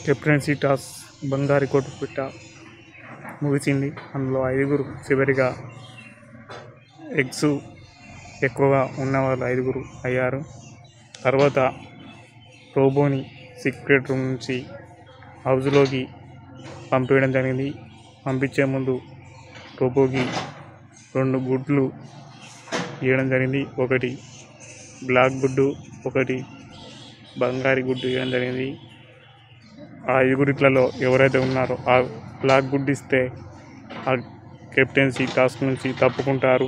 Captaincy toss బంగారు coat పిట్ట ముగిసింది. అందులో 5 చివరిగా ఎగ్స్ ఎక్కువగా ఉన్నవాళ్ళు 5 అయ్యారు. తర్వాత రోబోని సీక్రెట్ రూమ్ నుంచి హౌస్లోకి పంపించడం జరిగింది. పంపించే ముందు రోబోకి 2 గుడ్లు ఇవ్వడం జరిగింది. ఒకటి బ్లాక్ గుడ్డు, ఒకటి బంగారు గుడ్డు ఇవ్వడం జరిగింది. ఆ 5 ఎవరైతే ఉన్నారో ఆ బ్లాక్ గుడ్డు ఇస్తే ఆ కెప్టెన్సీ టాస్క్ నుంచి తప్పుకుంటారు.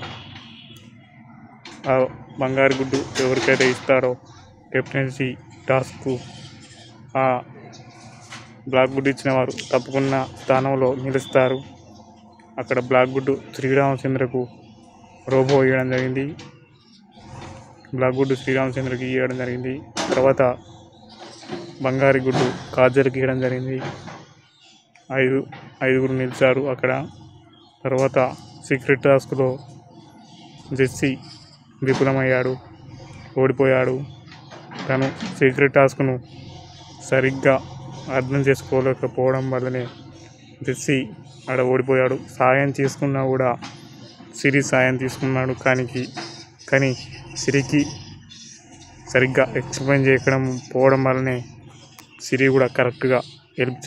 ఆ బంగారు గుడ్డు ఎవరికైతే ఇస్తారో కెప్టెన్సీ టాస్క్ ఆ బ్లాక్ గుడ్డు ఇచ్చిన వారు తప్పుకున్న స్థానంలో నిలుస్తారు. అక్కడ బ్లాక్ గుడ్డు శ్రీరామచంద్రకు రోబో ఇవ్వడం జరిగింది. బ్లాక్ గుడ్డు శ్రీరామచంద్రకి ఇవ్వడం జరిగింది. తర్వాత బంగారు గుడ్డు కాజల్కి ఇవ్వడం జరిగింది. 5 నిలిచారు అక్కడ. తర్వాత సీక్రెట్ టాస్క్లో జెస్సీ విఫలమయ్యాడు, ఓడిపోయాడు. తను సీక్రెట్ టాస్క్ను సరిగ్గా అర్థం చేసుకోలేకపోవడం వల్లనే జెస్సీ ఆడ ఓడిపోయాడు. సాయం తీసుకున్నా కూడా సిరి సాయం తీసుకున్నాడు. కానీ సిరికి సరిగ్గా ఎక్స్ప్లెయిన్ చేయడం పోవడం వల్లనే సిరి కూడా కరెక్ట్గా హెల్ప్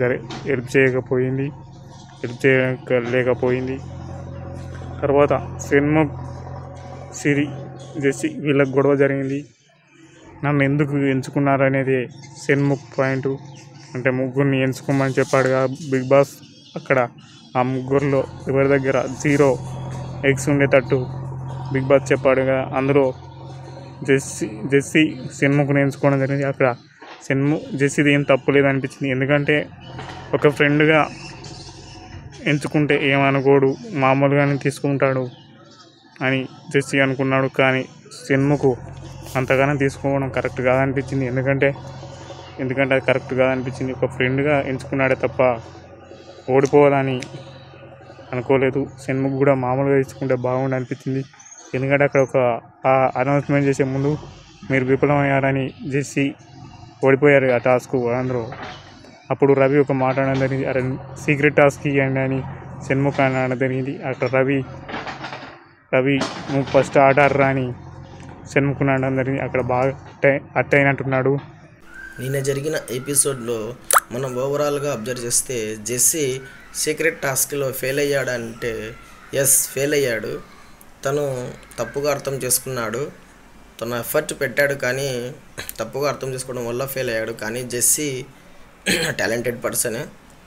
చేయలేకపోయింది. తర్వాత షణ్ముఖ్, సిరి, జెస్సీ వీళ్ళకి గొడవ జరిగింది. నన్ను ఎందుకు ఎంచుకున్నారనేది షణ్ముఖ్ పాయింట్. అంటే 3 ఎంచుకోమని చెప్పాడుగా బిగ్ బాస్. అక్కడ ఆ 3 ఎవరి దగ్గర 0 ఎగ్స్ ఉండేటట్టు బిగ్ బాస్ చెప్పాడుగా. అందులో జెస్సీ షణ్ముఖ్ని ఎంచుకోవడం జరిగింది. అక్కడ జెస్సీది ఏం తప్పు లేదనిపించింది. ఎందుకంటే ఒక ఫ్రెండ్గా ఎంచుకుంటే ఏమనుకోడు, మామూలుగానే తీసుకుంటాడు అని జెస్సీ అనుకున్నాడు. కానీ షణ్ముఖ్ అంతగానో తీసుకోవడం కరెక్ట్ కాదనిపించింది. ఎందుకంటే అది కరెక్ట్ కాదనిపించింది. ఒక ఫ్రెండ్గా ఎంచుకున్నాడే తప్ప ఓడిపోవాలని అనుకోలేదు. షణ్ముఖ్ కూడా మామూలుగా తీసుకుంటే బాగుండి అనిపించింది. ఎందుకంటే అక్కడ ఒక అనౌన్స్మెంట్ చేసే ముందు మీరు విఫలమయ్యారని జెస్సీ ఓడిపోయారు ఆ టాస్క్ అందరూ. అప్పుడు రవి ఒక మాట అనడం జరిగింది, అరే సీక్రెట్ టాస్క్ ఇవ్వండి అని షణ్ముఖ్ అనడం జరిగింది. అక్కడ రవి నువ్వు ఫస్ట్ ఆడారా అని షణ్ముఖ్ అనడం జరిగింది. అక్కడ బాగా అట్ అయినట్టున్నాడు. నిన్న జరిగిన ఎపిసోడ్లో మనం ఓవరాల్గా అబ్జర్వ్ చేస్తే జెస్సీ సీక్రెట్ టాస్క్లో ఫెయిల్ అయ్యాడంటే ఎస్ ఫెయిల్ అయ్యాడు. తను తప్పుగా అర్థం చేసుకున్నాడు. తన ఎఫర్ట్ పెట్టాడు కానీ తప్పుగా అర్థం చేసుకోవడం వల్ల ఫెయిల్ అయ్యాడు. కానీ జెస్సీ టాలెంటెడ్ పర్సనే.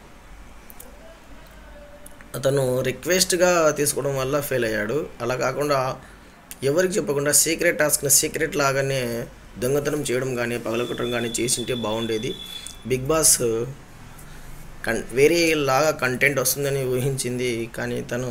అతను రిక్వెస్ట్గా తీసుకోవడం వల్ల ఫెయిల్ అయ్యాడు. అలా కాకుండా ఎవరికి చెప్పకుండా సీక్రెట్ టాస్క్ని సీక్రెట్ లాగానే దొంగతనం చేయడం కానీ పగలగొట్టడం కానీ చేసింటే బాగుండేది. బిగ్ బాస్ వేరే లాగా కంటెంట్ వస్తుందని ఊహించింది. కానీ తను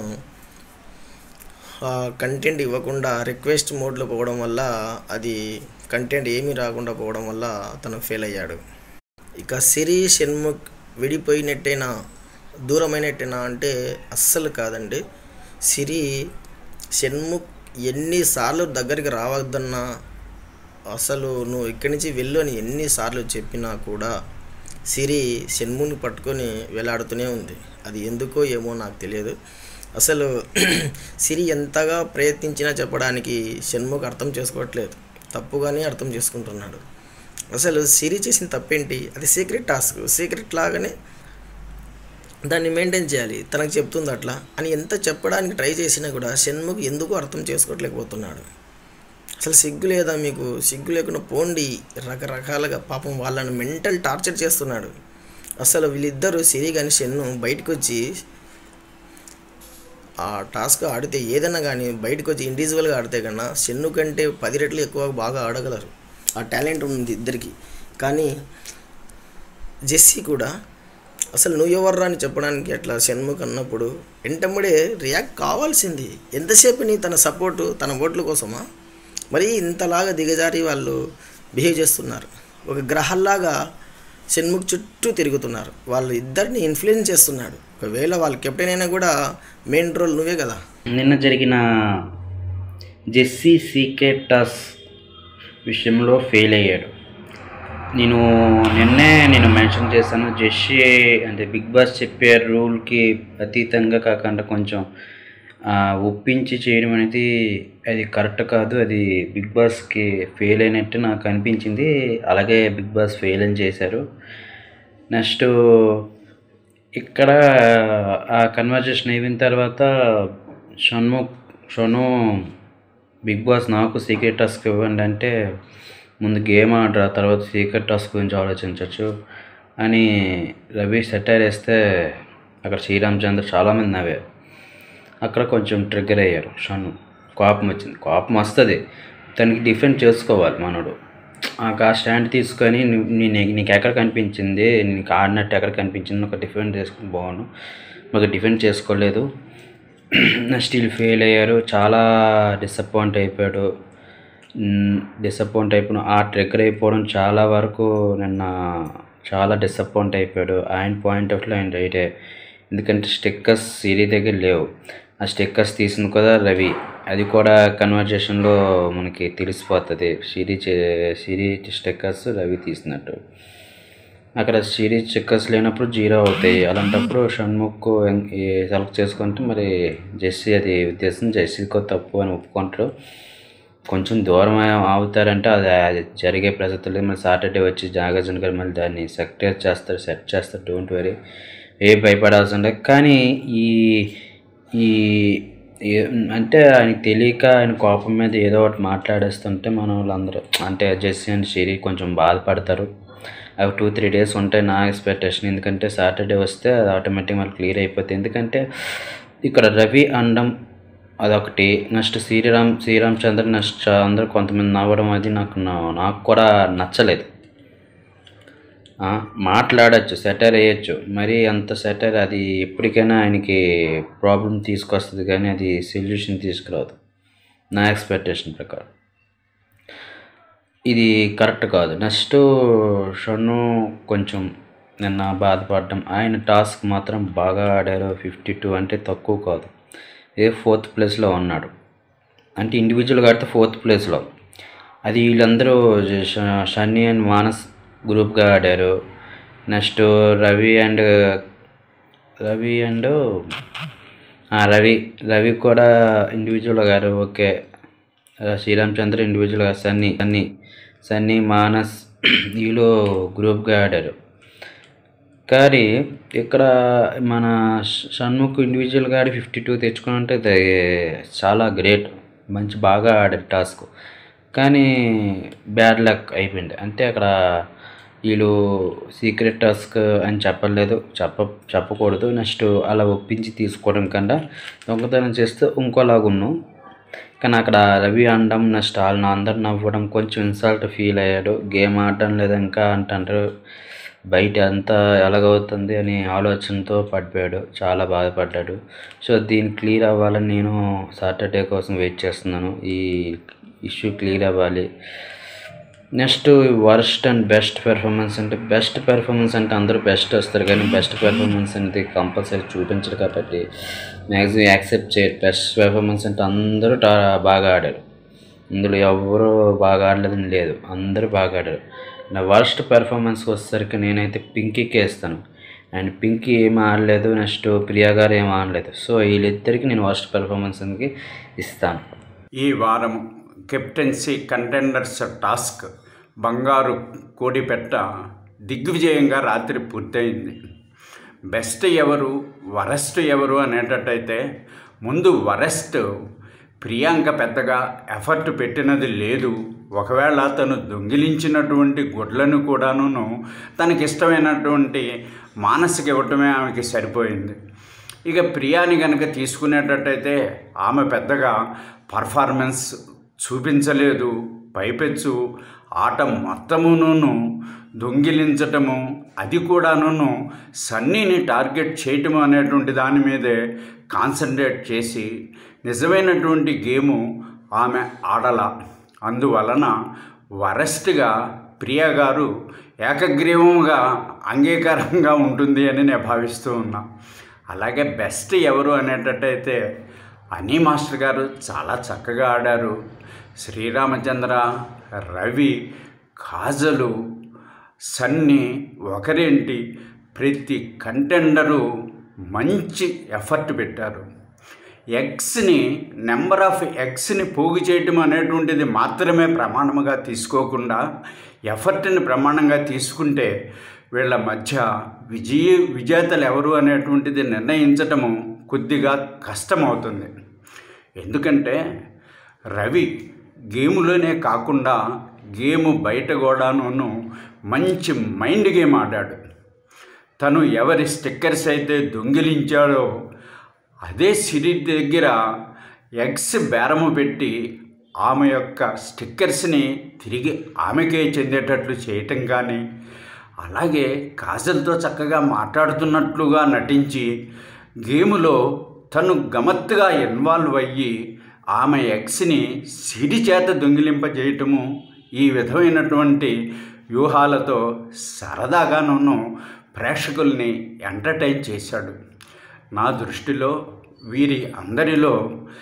కంటెంట్ ఇవ్వకుండా రిక్వెస్ట్ మోడ్లో పోవడం వల్ల అది కంటెంట్ ఏమీ రాకుండా పోవడం వల్ల తను ఫెయిల్ అయ్యాడు. ఇక సిరి షణ్ముఖ్ విడిపోయినట్టేనా, దూరమైనట్టేనా అంటే అస్సలు కాదండి. సిరి షణ్ముఖ్ ఎన్నిసార్లు దగ్గరికి రావద్దన్నా, అసలు నువ్వు ఇక్కడి నుంచి వెళ్ళు అని ఎన్నిసార్లు చెప్పినా కూడా సిరి షణ్ముఖ్ని పట్టుకొని వేలాడుతూనే ఉంది. అది ఎందుకో ఏమో నాకు తెలియదు. అసలు సిరి ఎంతగా ప్రయత్నించినా చెప్పడానికి షణ్ముఖ్ అర్థం చేసుకోవట్లేదు, తప్పుగానే అర్థం చేసుకుంటున్నాడు. అసలు సిరి చేసిన తప్పేంటి? అది సీక్రెట్ టాస్క్, సీక్రెట్ లాగానే దాన్ని మెయింటైన్ చేయాలి, తనకు చెప్తుంది అట్లా అని ఎంత చెప్పడానికి ట్రై చేసినా కూడా షణ్ముఖ్ ఎందుకు అర్థం చేసుకోవట్లేకపోతున్నాడు. అసలు సిగ్గు లేదా మీకు? సిగ్గు లేకుండా పోండి. రకరకాలుగా పాపం వాళ్ళని మెంటల్ టార్చర్ చేస్తున్నాడు. అసలు వీళ్ళిద్దరూ సిరి కానీ షణ్ను బయటకు వచ్చి ఆ టాస్క్ ఆడితే ఏదైనా కానీ బయటకు వచ్చి ఇండివిజువల్గా ఆడితే కన్నా షణ్ను కంటే 10 రెట్లు ఎక్కువ బాగా ఆడగలరు. ఆ టాలెంట్ ఉంది ఇద్దరికి. కానీ జెస్సీ కూడా అసలు నువ్వు ఎవర్రా అని చెప్పడానికి అట్లా షణ్ముఖ్ అన్నప్పుడు వెంటనే రియాక్ట్ కావాల్సింది. ఎంతసేపు నీ తన సపోర్టు, తన ఓట్ల కోసమా? మరి ఇంతలాగా దిగజారి వాళ్ళు బిహేవ్ చేస్తున్నారు. ఒక గ్రహాల్లాగా షణ్ముఖ్ చుట్టూ తిరుగుతున్నారు. వాళ్ళు ఇద్దరిని ఇన్ఫ్లుయెన్స్ చేస్తున్నాడు. ఒకవేళ వాళ్ళ కెప్టెన్ అయినా కూడా మెయిన్ రోల్ నువ్వే కదా. నిన్న జరిగిన జెస్సీ సీక్రెట్ టాస్ విషయంలో ఫెయిల్ అయ్యాడు. నేను నిన్నే మెన్షన్ చేశాను, జెస్సీ అంటే బిగ్ బాస్ చెప్పే రూల్కి అతీతంగా కాకుండా కొంచెం ఒప్పించి చేయడం అనేది అది కరెక్ట్ కాదు. అది బిగ్ బాస్కి ఫెయిల్ అయినట్టు నాకు అనిపించింది. అలాగే బిగ్ బాస్ ఫెయిల్ అని చేశారు. నెక్స్ట్ ఇక్కడ ఆ కన్వర్జేషన్ అయిన తర్వాత షను బిగ్ బాస్ నాకు సీక్రెట్ టాస్క్ ఇవ్వండి అంటే, ముందు గేమ్ ఆడరా, తర్వాత సీక్రెట్ టాస్క్ గురించి ఆలోచించవచ్చు అని రవి సెటైర్ వేస్తే అక్కడ శ్రీరామచంద్ర చాలామంది నవ్వారు. అక్కడ కొంచెం ట్రిగ్గర్ అయ్యారు. షను కోపం వచ్చింది. కోపం వస్తుంది, తనకి డిఫెండ్ చేసుకోవాలి మనోడు. ఆ స్టాండ్ తీసుకొని నీకు ఎక్కడ కనిపించింది, నీకు ఆడినట్టు ఎక్కడ కనిపించింది, ఒక డిఫెండ్ చేసుకుని బాగున్నాను, మాకు డిఫెండ్ చేసుకోలేదు. నెక్స్ట్ వీళ్ళు ఫెయిల్ అయ్యారు. చాలా డిసప్పాయింట్ అయిపోయాడు. ఆ ట్రిగ్గర్ అయిపోవడం చాలా వరకు నిన్న చాలా డిసప్పాయింట్ అయిపోయాడు. ఆయన పాయింట్ ఆఫ్ వ్యూ ఆయన రైటే. ఎందుకంటే స్టిక్కర్స్ సిరి దగ్గర లేవు. ఆ స్టిక్కర్స్ తీసింది కూడా రవి. అది కూడా కన్వర్జేషన్లో మనకి తెలిసిపోతుంది. సిరి స్టిక్కర్స్ రవి తీసినట్టు. అక్కడ సిరి స్టిక్కర్స్ లేనప్పుడు 0 అవుతాయి. అలాంటప్పుడు షణ్ముఖ్ సెలెక్ట్ చేసుకుంటే మరి జెస్సీ అది ఉద్దేశం, జెస్సీకో తప్పు అని ఒప్పుకుంటారు. కొంచెం దూరం అవుతారంటే అది జరిగే ప్రసక్తులు. మళ్ళీ సాటర్డే వచ్చి నాగార్జున గారు మళ్ళీ దాన్ని సెట్ చేస్తారు. డోంట్ వరీ, ఏ భయపడాల్సి ఉండదు. కానీ అంటే ఆయనకి తెలియక ఆయన కోపం మీద ఏదో ఒకటి మాట్లాడేస్తుంటే మన వాళ్ళందరూ అంటే జెస్సీ అండ్ సిరి కొంచెం బాధపడతారు. అవి 2-3 డేస్ ఉంటాయి నా ఎక్స్పెక్టేషన్. ఎందుకంటే సాటర్డే వస్తే అది ఆటోమేటిక్ మనకు క్లియర్ అయిపోతుంది. ఎందుకంటే ఇక్కడ రవి అనడం అదొకటి, నెక్స్ట్ శ్రీరామచంద్ర నెక్స్ట్ అందరూ కొంతమంది నవ్వడం అది నాకు కూడా నచ్చలేదు. మాట్లాడచ్చు, సెటైర్ వేయచ్చు, మరి అంత సెటైర్ అది ఎప్పటికైనా ఆయనకి ప్రాబ్లం తీసుకొస్తుంది, కానీ అది సొల్యూషన్ తీసుకురాదు నా ఎక్స్పెక్టేషన్ ప్రకారం. ఇది కరెక్ట్ కాదు. నెక్స్ట్ షన్ను కొంచెం నిన్న బాధపడడం. ఆయన టాస్క్ మాత్రం బాగా ఆడారు. 52 అంటే తక్కువ కాదు. 4th ప్లేస్లో ఉన్నాడు. అంటే ఇండివిజువల్గా ఆడితే 4th ప్లేస్లో. అది వీళ్ళందరూ షన్నీ అండ్ మానస్ గ్రూప్గా ఆడారు. నెక్స్ట్ రవి కూడా ఇండివిజువల్గా ఆడారు. ఓకే, శ్రీరామచంద్ర ఇండివిజువల్గా, సన్నీ మానస్ వీళ్ళు గ్రూప్గా ఆడారు. కానీ ఇక్కడ మన షణ్ముఖ్ ఇండివిజువల్గా ఆడి 52 తెచ్చుకుని అంటే చాలా గ్రేట్, బాగా ఆడారు టాస్క్. కానీ బ్యాడ్ లక్ అయిపోయింది. అంటే అక్కడ వీళ్ళు సీక్రెట్ టాస్క్ అని చెప్పకూడదు. నెక్స్ట్ అలా ఒప్పించి తీసుకోవడం కన్నా దొంగతనం చేస్తే ఇంకోలాగున్నాం. కానీ అక్కడ రవి అనడం, నెక్స్ట్ వాళ్ళని అందరు నవ్వడం, కొంచెం ఇన్సల్ట్ ఫీల్ అయ్యాడు. గేమ్ ఆడడం లేదా ఇంకా అంటారు, బయట అంతా ఎలాగవుతుంది అని ఆలోచనతో పడిపోయాడు. చాలా బాధపడ్డాడు. సో దీన్ని క్లియర్ అవ్వాలని నేను సాటర్డే కోసం వెయిట్ చేస్తున్నాను. ఈ ఇష్యూ క్లియర్ అవ్వాలి. Next worst and best performance అంటే అందరూ బెస్ట్ వస్తారు, కానీ బెస్ట్ పెర్ఫార్మెన్స్ అనేది కంపల్సరీ చూపించరు కాబట్టి మ్యాక్సిమం యాక్సెప్ట్ చేయరు. బెస్ట్ పెర్ఫార్మెన్స్ అంటే అందరూ బాగా ఆడారు. ఇందులో ఎవరు బాగా ఆడలేదని లేదు, అందరూ బాగా ఆడారు. నా వర్స్ట్ పెర్ఫార్మెన్స్కి వచ్చేసరికి నేనైతే పింకీకి వేస్తాను. అండ్ పింకీ ఏం ఆడలేదు, నెక్స్ట్ ప్రియా గారు ఏం ఆడలేదు. సో వీళ్ళిద్దరికి నేను వర్స్ట్ పెర్ఫార్మెన్స్కి ఇస్తాను. ఈ వారం కెప్టెన్సీ కంటెండర్స్ టాస్క్ బంగారు కోడిపెట్ట దిగ్విజయంగా రాత్రి పూర్తయింది. బెస్ట్ ఎవరు, వరస్ట్ ఎవరు అనేటట్టయితే ముందు వరస్ట్ ప్రియాంక పెద్దగా ఎఫర్ట్ పెట్టినది లేదు. ఒకవేళ తను దొంగిలించినటువంటి గుడ్లను కూడాను తనకిష్టమైనటువంటి మానసిక ఇవ్వటమే ఆమెకి సరిపోయింది. ఇక ప్రియాని కనుక తీసుకునేటట్టయితే ఆమె పెద్దగా పర్ఫార్మెన్స్ చూపించలేదు. పైపెచ్చు ఆట మొత్తమును దొంగిలించటము, అది కూడాను సన్నీని టార్గెట్ చేయటము అనేటువంటి దాని మీదే కాన్సన్ట్రేట్ చేసి నిజమైనటువంటి గేము ఆమె ఆడల. అందువలన వరస్ట్గా ప్రియా గారు ఏకగ్రీవంగా అంగీకారంగా ఉంటుంది అని నేను భావిస్తూ ఉన్నా. అలాగే బెస్ట్ ఎవరు అనేటట్టయితే అనీ మాస్టర్ గారు చాలా చక్కగా ఆడారు. శ్రీరామచంద్ర, రవి, కాజలు, సన్నీ ఒకరేంటి ప్రతి కంటెండరు మంచి ఎఫర్ట్ పెట్టారు. ఎగ్స్ని నెంబర్ ఆఫ్ ఎగ్స్ని పోగు చేయటం అనేటువంటిది మాత్రమే ప్రమాణముగా తీసుకోకుండా ఎఫర్ట్ని ప్రమాణంగా తీసుకుంటే వీళ్ళ మధ్య విజేతలు ఎవరు అనేటువంటిది నిర్ణయించటము కొద్దిగా కష్టమవుతుంది. ఎందుకంటే రవి గేములోనే కాకుండా గేము బయట కూడాను మంచి మైండ్ గేమ్ ఆడాడు. తను ఎవరి స్టిక్కర్స్ అయితే దొంగిలించాడో అదే సిరి దగ్గర ఎగ్స్ బేరము పెట్టి ఆమె యొక్క స్టిక్కర్స్ని తిరిగి ఆమెకే చెందేటట్లు చేయటం కానీ, అలాగే కాజల్తో చక్కగా మాట్లాడుతున్నట్లుగా నటించి గేములో తను గమ్మత్తుగా ఇన్వాల్వ్ అయ్యి ఆమె ఎగ్స్ని సిరి చేత దొంగిలింపజేయటము, ఈ విధమైనటువంటి వ్యూహాలతో సరదాగాను ప్రేక్షకుల్ని ఎంటర్టైన్ చేశాడు. నా దృష్టిలో వీరి అందరిలో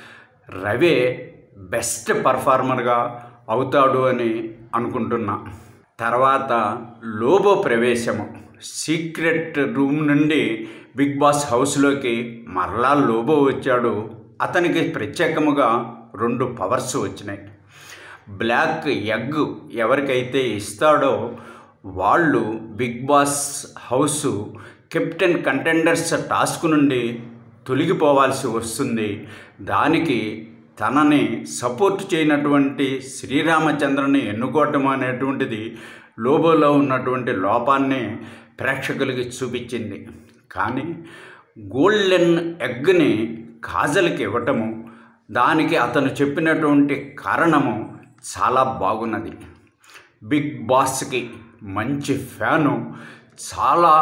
రవే బెస్ట్ పర్ఫార్మర్గా అవుతాడు అని అనుకుంటున్నా. తర్వాత లోబో ప్రవేశము, సీక్రెట్ రూమ్ నుండి బిగ్ బాస్ హౌస్లోకి మరలా లోబో వచ్చాడు. అతనికి ప్రత్యేకముగా 2 పవర్స్ వచ్చినాయి. బ్లాక్ ఎగ్ ఎవరికైతే ఇస్తాడో వాళ్ళు Bigg Boss house captain contenders task నుండి తొలగిపోవాల్సి వస్తుంది. దానికి తనని సపోర్ట్ చేయనటువంటి శ్రీరామచంద్రని ఎన్నుకోవటం అనేటువంటిది లోబోలో ఉన్నటువంటి లోపాన్ని ప్రేక్షకులకి చూపించింది. కానీ గోల్డెన్ ఎగ్ని కాజల్కి ఇవ్వటము, దానికి అతను చెప్పినటువంటి కారణము చాలా బాగున్నది. బిగ్ బాస్కి మంచి ఫ్యాను, చాలా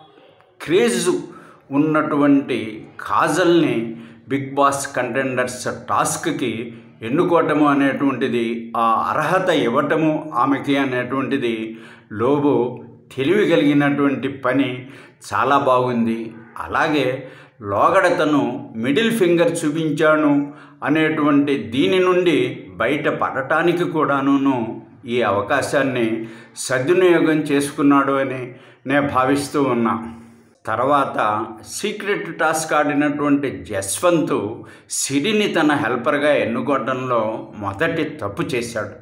క్రేజ్ ఉన్నటువంటి కాజల్ని బిగ్ బాస్ కంటెండర్స్ టాస్క్కి ఎన్నుకోవటము అనేటువంటిది, ఆ అర్హత ఇవ్వటము ఆమెకి అనేటువంటిది లోబో తెలివి కలిగినటువంటి పని, చాలా బాగుంది. అలాగే లోగడతను మిడిల్ ఫింగర్ చూపించాను అనేటువంటి దీని నుండి బయట పడటానికి కూడాను ఈ అవకాశాన్ని సద్వినియోగం చేసుకున్నాడు అని నేను భావిస్తూ ఉన్నా. తర్వాత సీక్రెట్ టాస్క్ ఆడినటువంటి జస్వంత్ సిరిని తన హెల్పర్గా ఎన్నుకోవడంలో మొదటి తప్పు చేశాడు.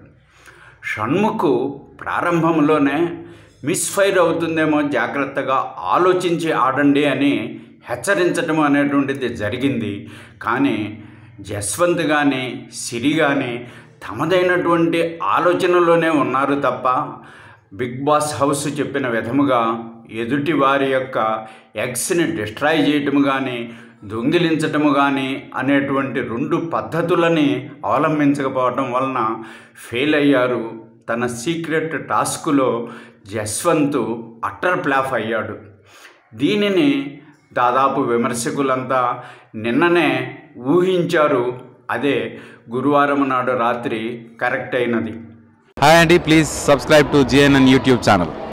షణ్ముఖ్ ప్రారంభంలోనే మిస్ఫైర్ అవుతుందేమో, జాగ్రత్తగా ఆలోచించి ఆడండి అని హెచ్చరించటం అనేటువంటిది జరిగింది. కానీ జస్వంత్ కానీ సిరి కానీ తమదైనటువంటి ఆలోచనలోనే ఉన్నారు తప్ప బిగ్ బాస్ హౌస్ చెప్పిన విధముగా ఎదుటి వారి యొక్క ఎగ్స్ని డిస్ట్రాయ్ చేయటము కానీ దొంగిలించటము కానీ అనేటువంటి 2 పద్ధతులని అవలంబించకపోవటం వలన ఫెయిల్ అయ్యారు. తన సీక్రెట్ టాస్క్లో జస్వంత్ అట్టర్ ఫ్లాప్ అయ్యాడు. దీనిని దాదాపు విమర్శకులంతా నిన్ననే ఊహించారు. అదే గురువారం నాడు రాత్రి కరెక్ట్ అయినది. Hi Andy, please subscribe to GNN YouTube channel.